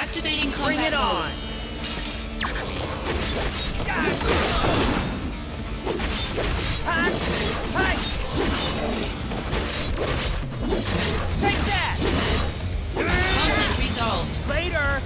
Activating combat Bring it on! Take that! Conflict resolved. Later!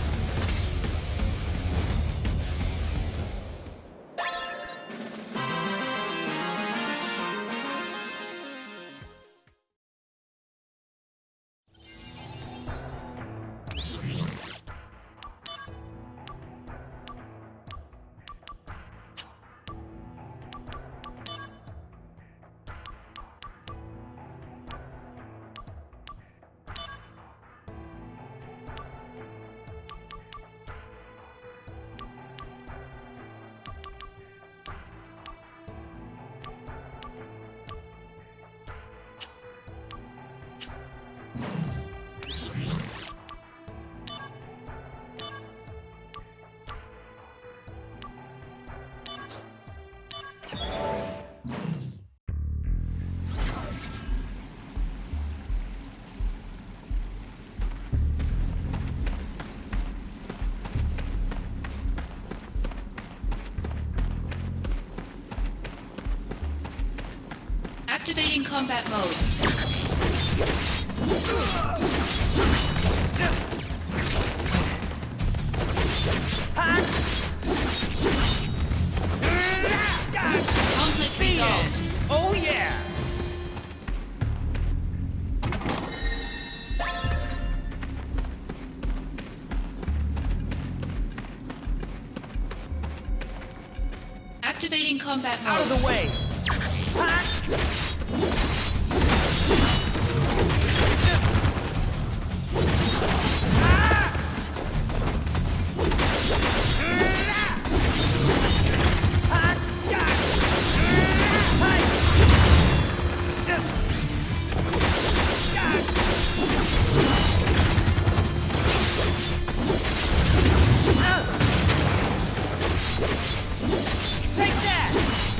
Activating combat mode. Conflict resolved. Oh yeah! Activating combat mode. Out of the way! Take that!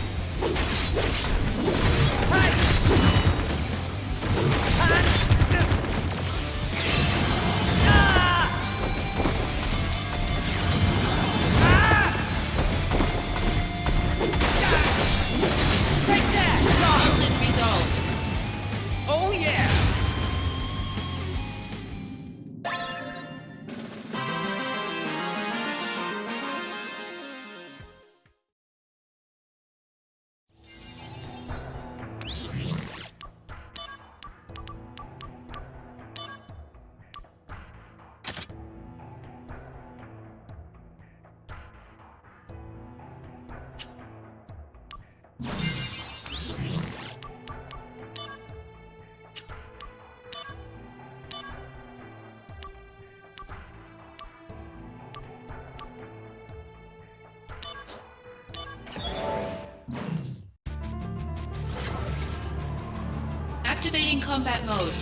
Take that! Conflict resolved. Oh yeah! Activating combat mode.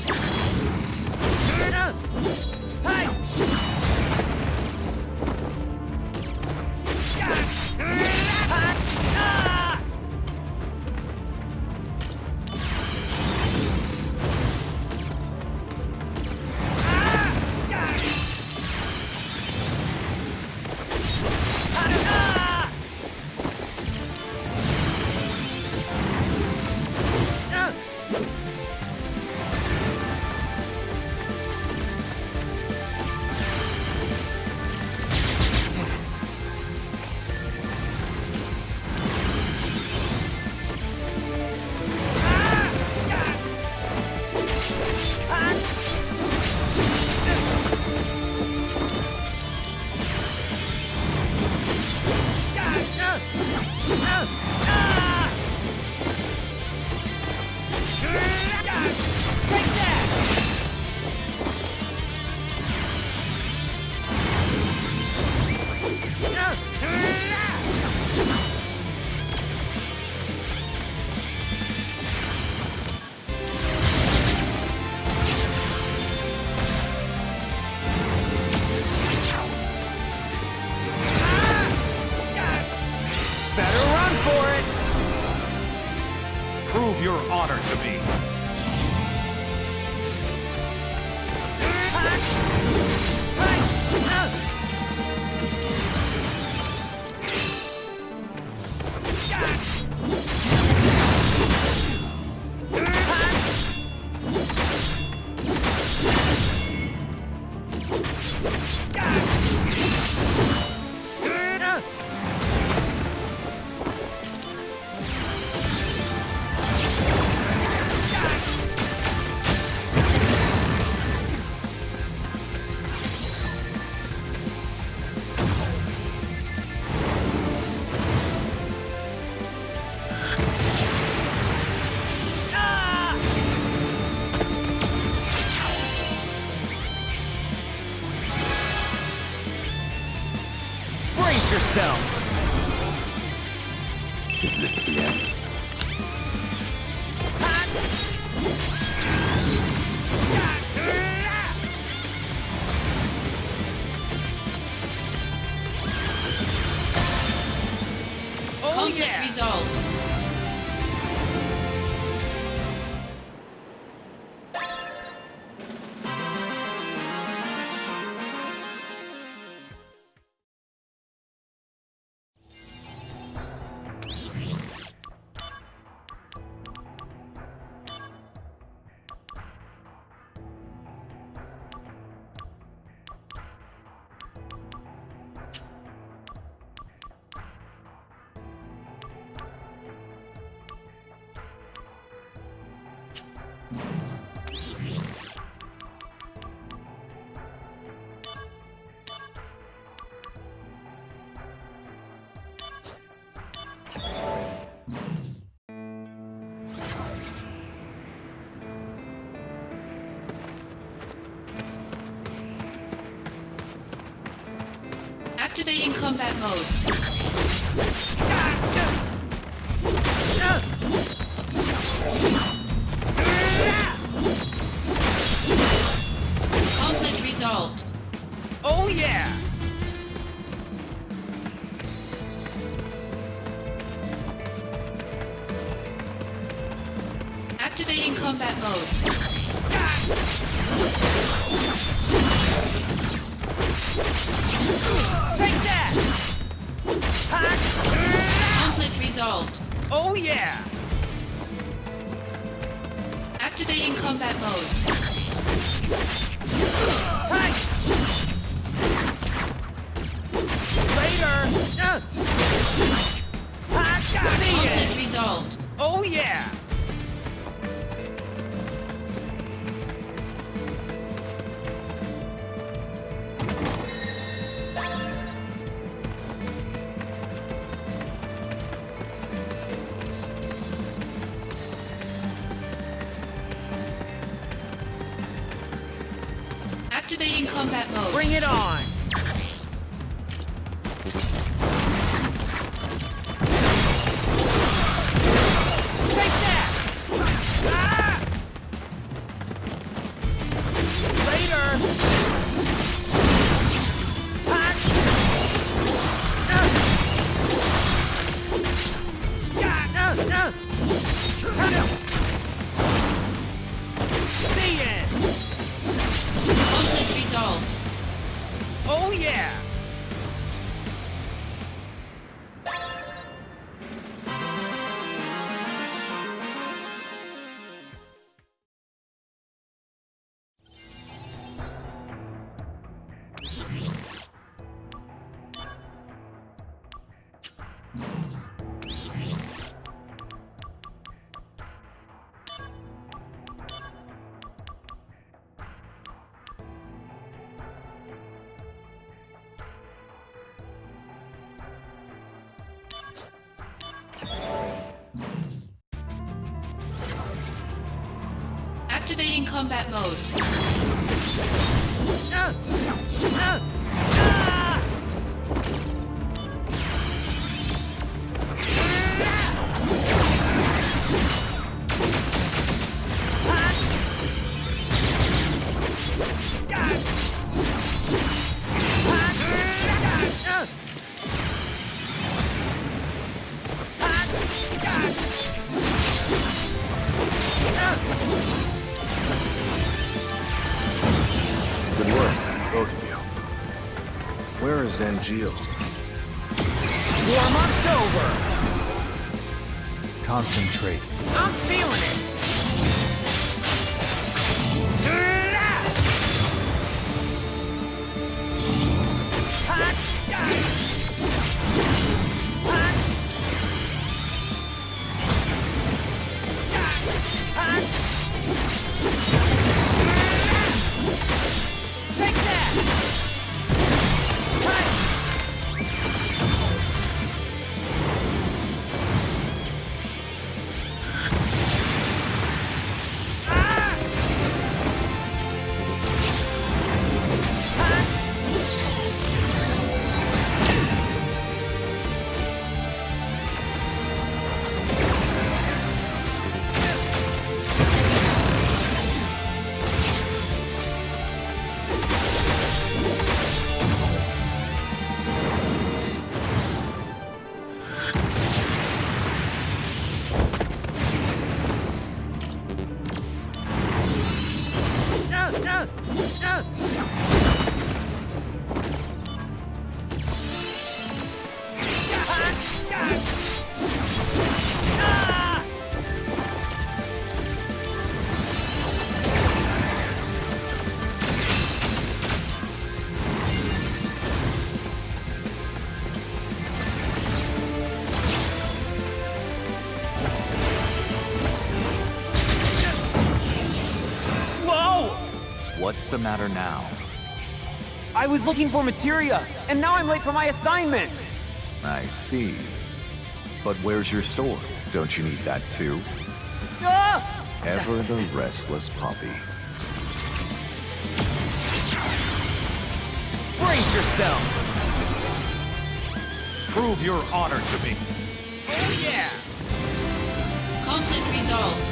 Prove your honor to me. yourself. Is this the end? Oh Conflict yeah! resolved. Activating combat mode. Conflict resolved. Oh yeah! Activating combat mode. Take that! Conflict resolved. Oh yeah! Activating combat mode. Later! Conflict resolved. Oh yeah! Activating combat mode. Bring it on! Take that! Later! The end! Conflict resolved. Oh yeah! Activating combat mode. Good work, both of you. Where is Angel? Warm-up's over! Concentrate. I'm feeling it! Take that! What's the matter now? I was looking for materia, and now I'm late for my assignment! I see. But where's your sword? Don't you need that too? Ah! Ever the restless puppy. Brace yourself! Prove your honor to me. Oh yeah! Conflict resolved.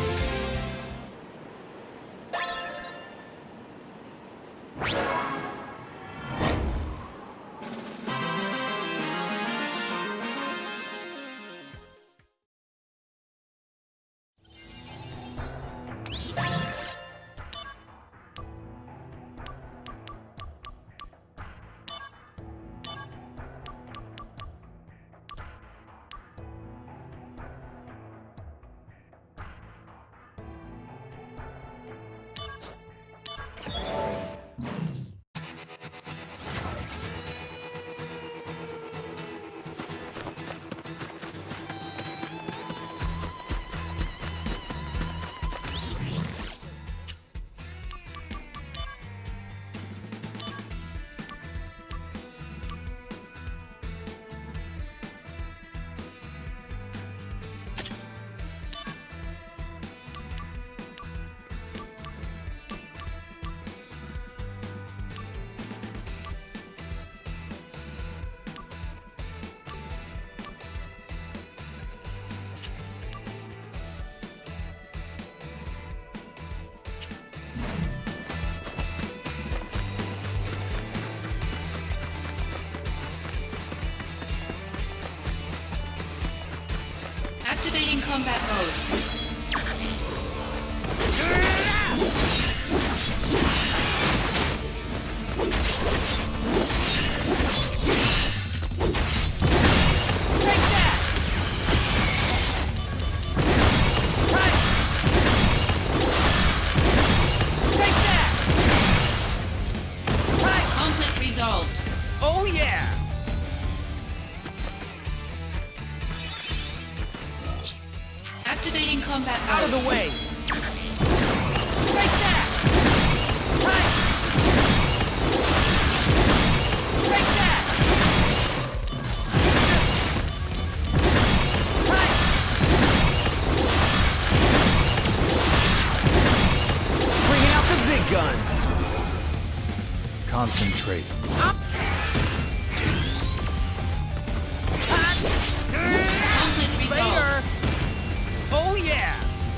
Activating combat mode. Conflict resolved. Oh yeah! Activating combat mode. Out of the way! Take that! Take that! Bringing out the big guns! Concentrate. Conflict resolved. Later! Oh yeah!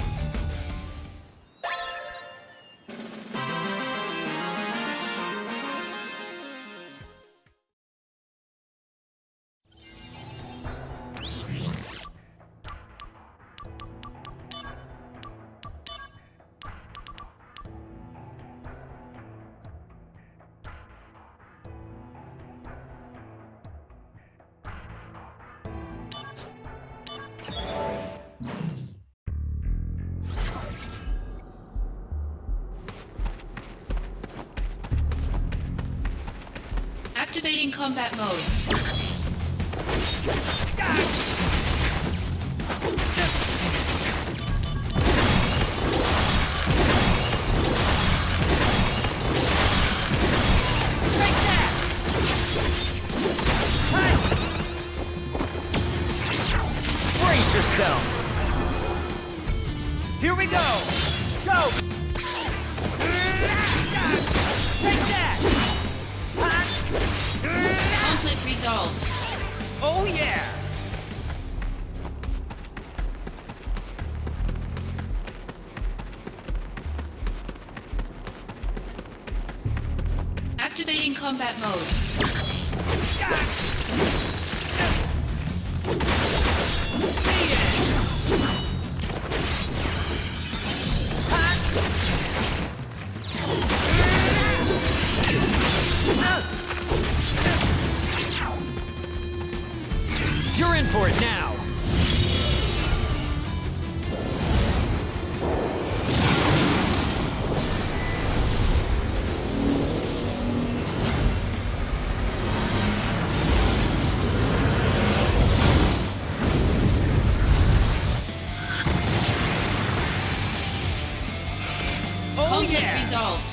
Activating combat mode. Brace yourself! Here we go! Go! Take that! Conflict resolved. Oh yeah! Activating combat mode. Oh Conflict yeah! resolved.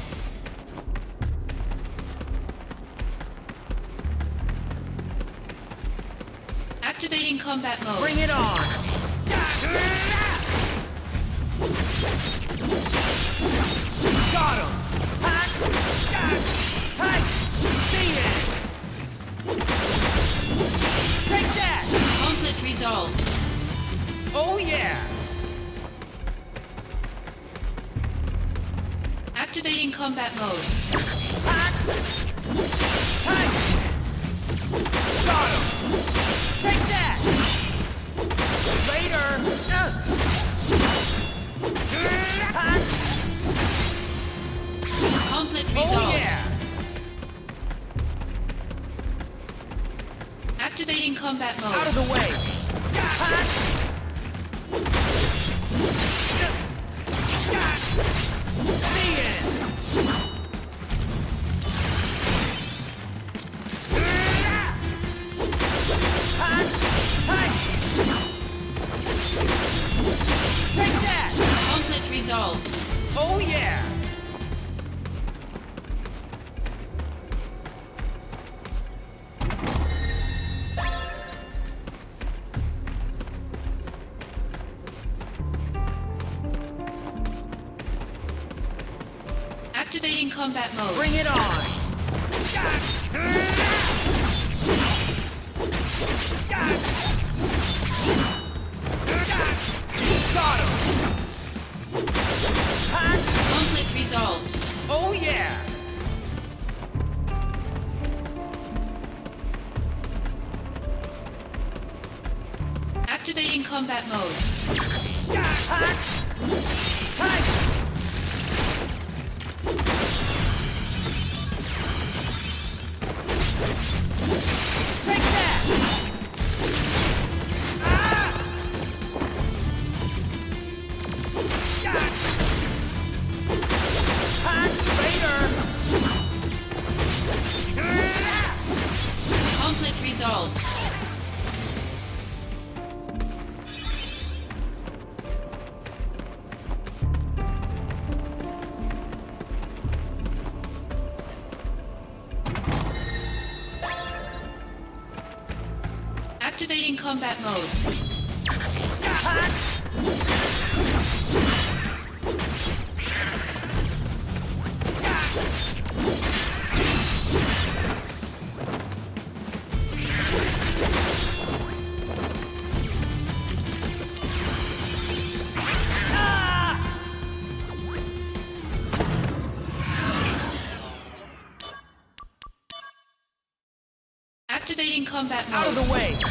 Activating combat mode. Bring it on! Got him! See it! Take that! Conflict resolved. Oh yeah! Activating combat mode. Got him! Take that! Later! Conflict Oh resolved. yeah! Activating combat mode. Out of the way! See it! Take that! Conflict resolved. Oh yeah! Activating combat mode. Bring it on! Got him! Conflict resolved. Oh yeah! Activating combat mode. Take that! Later! Conflict resolved. Activating combat mode. Activating combat mode. Out of the way!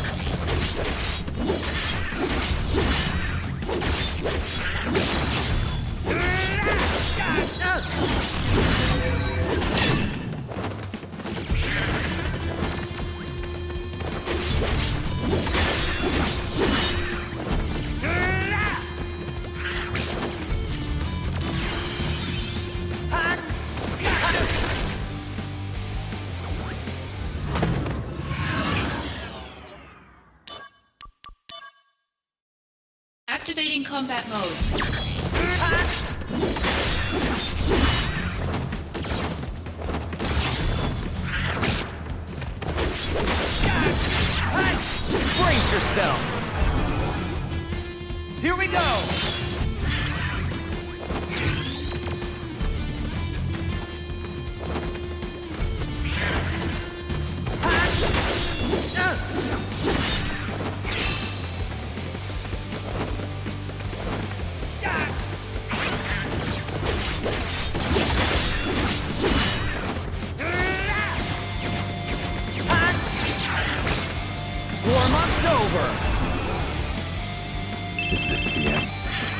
Activating combat mode. Brace yourself! Here we go! Warm-up's over! Is this the end?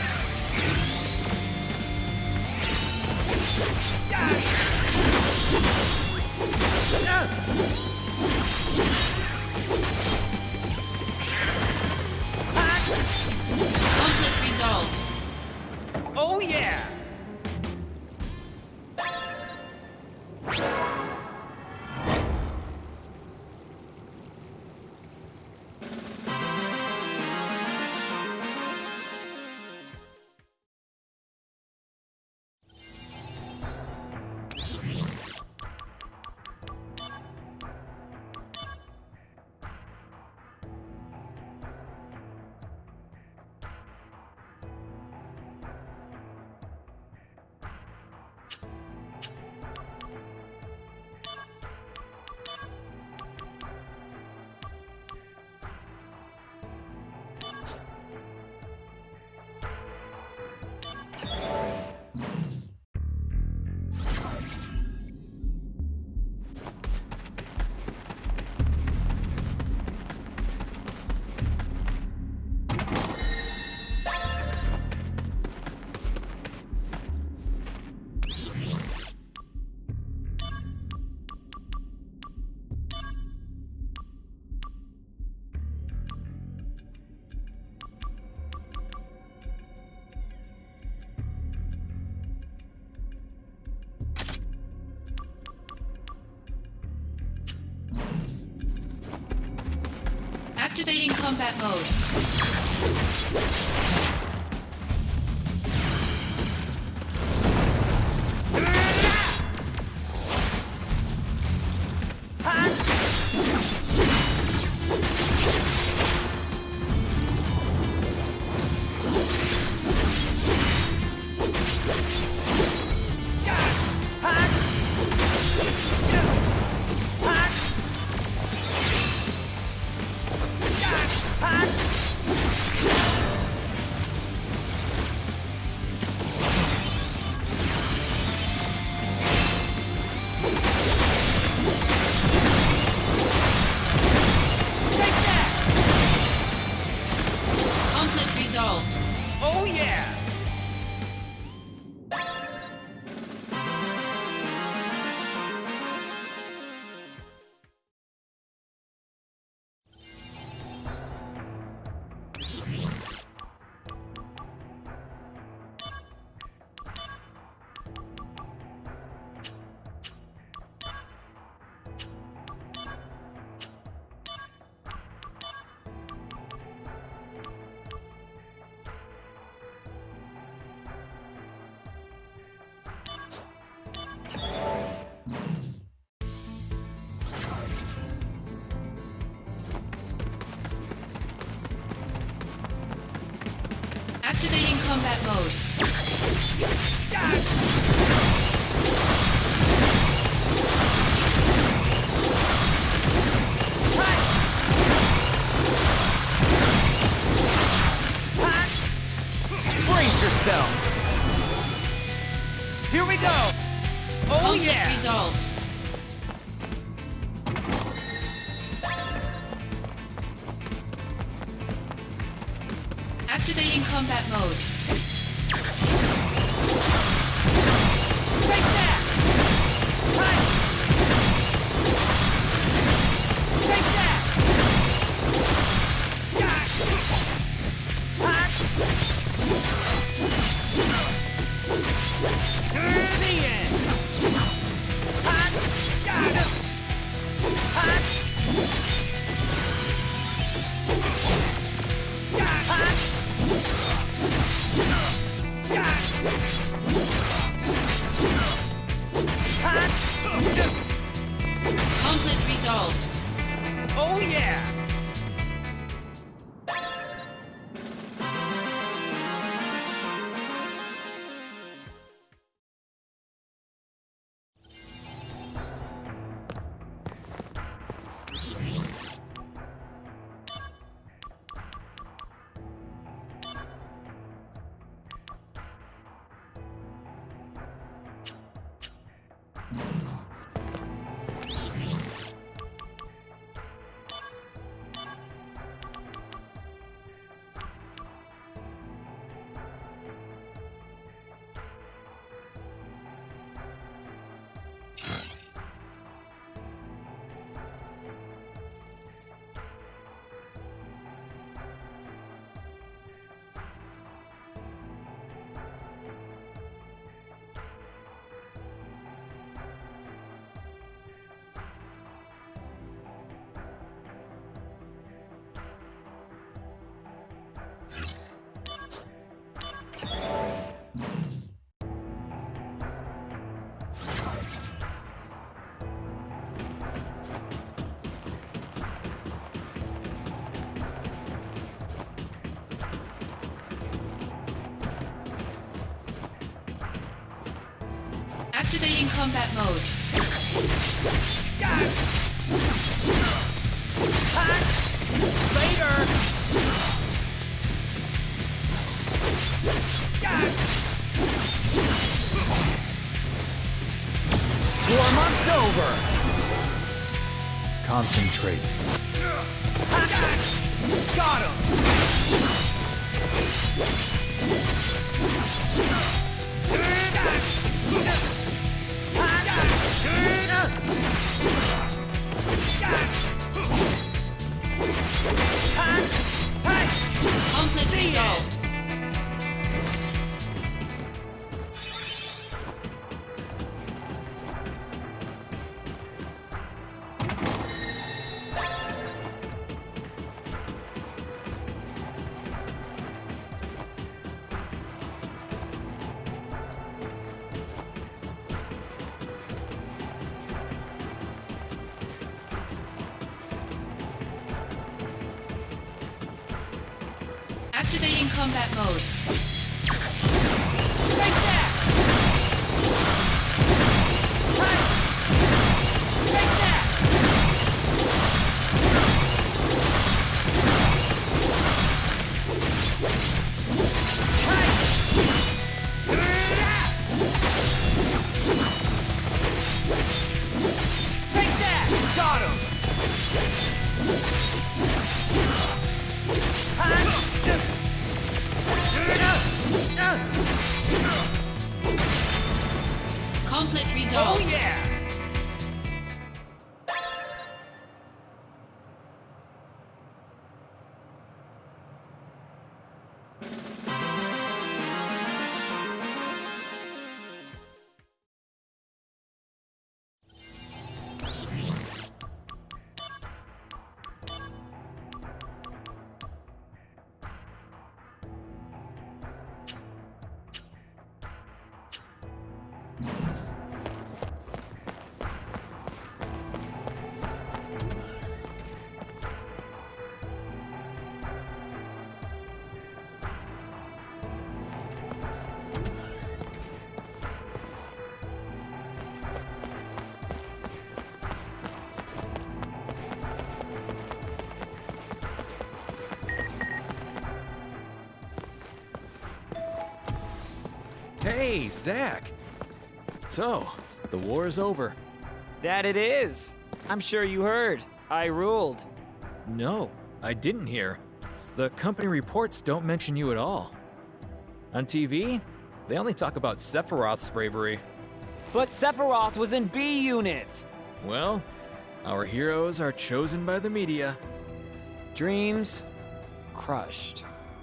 Conflict resolved. Oh yeah! Activating combat mode. Oh yeah! Activating combat mode. Brace yourself! Here we go! Oh Conflict yeah! resolved. Activating combat mode. Take that! Hi! Take that! To the end! Got him! Conflict resolved. Oh yeah! Activating combat mode. Later! Warm-up's over! Concentrate. Got him! Conflict resolved. Activating combat mode. Take that! Hey! Take that! Hey! Take that! Got him! Conflict resolved. Oh yeah! Hey, Zeck! So, the war is over. That it is. I'm sure you heard. I ruled. No, I didn't hear. The company reports don't mention you at all. On TV, they only talk about Sephiroth's bravery. But Sephiroth was in B Unit. Well, our heroes are chosen by the media. Dreams crushed.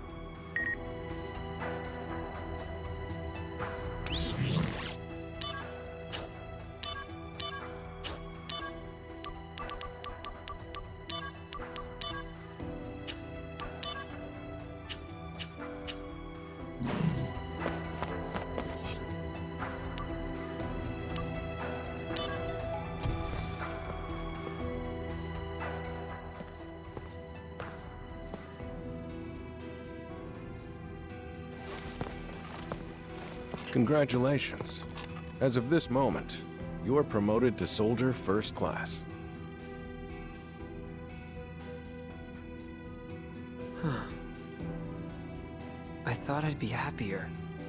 Congratulations. As of this moment, you are promoted to Soldier First Class. I thought I'd be happier.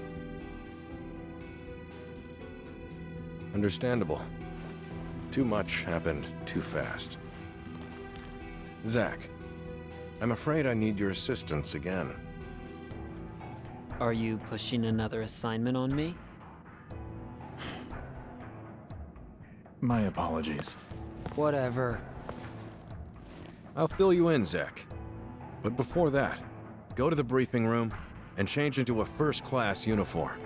Understandable. Too much happened too fast. Zeck, I'm afraid I need your assistance again. Are you pushing another assignment on me? My apologies. Whatever. I'll fill you in, Zeck. But before that, go to the briefing room and change into a first-class uniform.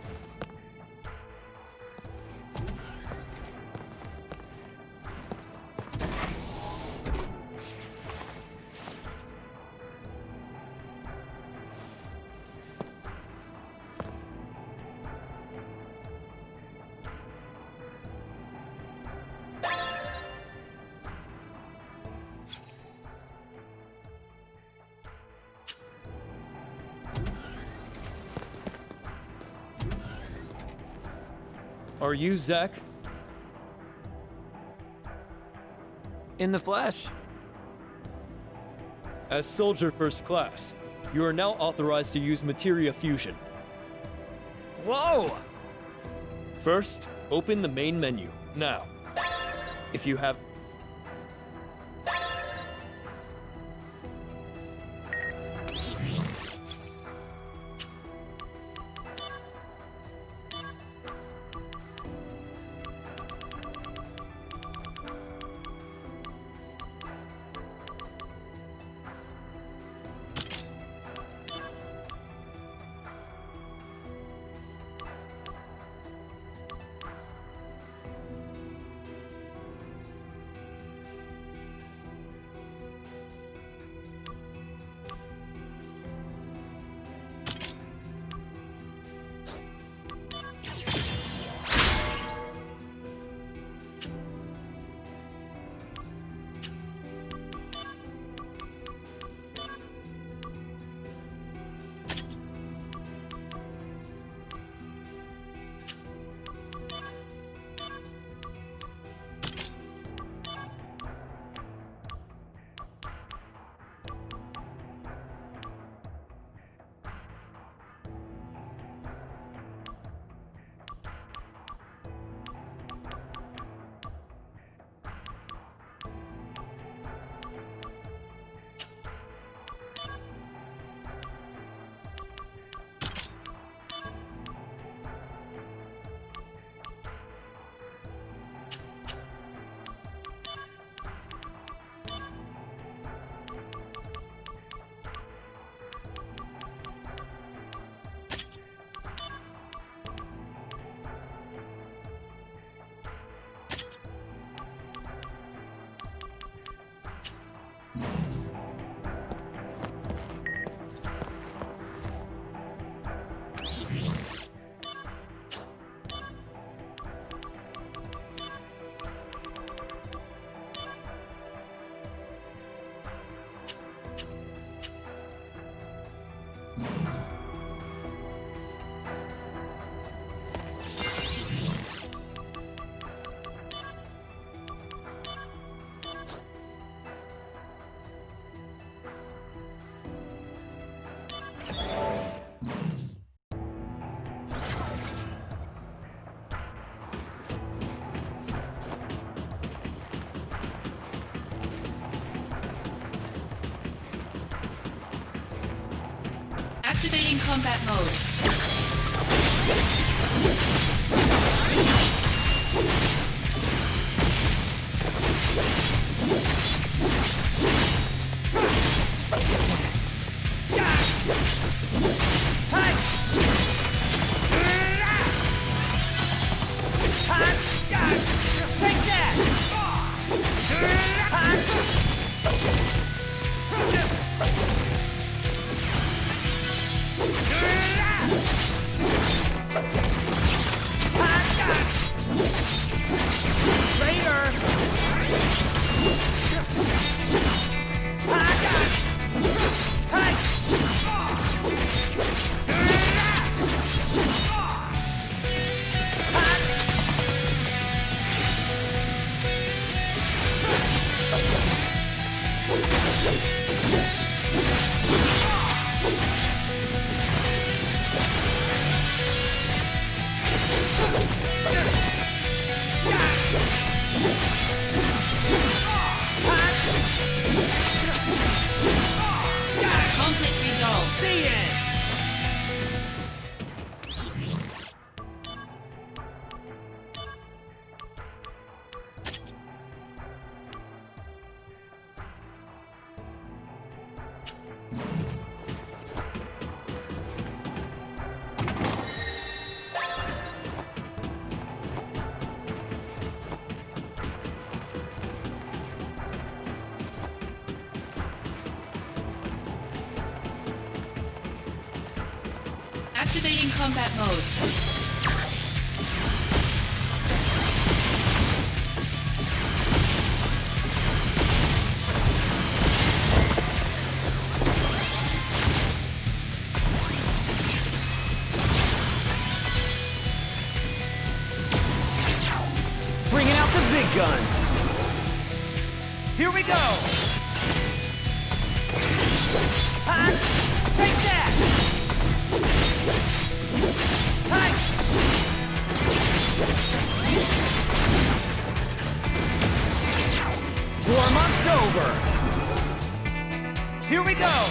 Are you Zeck? In the flesh. As Soldier First Class, you are now authorized to use materia fusion. Whoa! First, open the main menu, now. If you have... Activating combat mode. Take that! Conflict resolved. The end! Activating combat mode. Bringing out the big guns! Here we go! Take that! Warm-up's over! Here we go!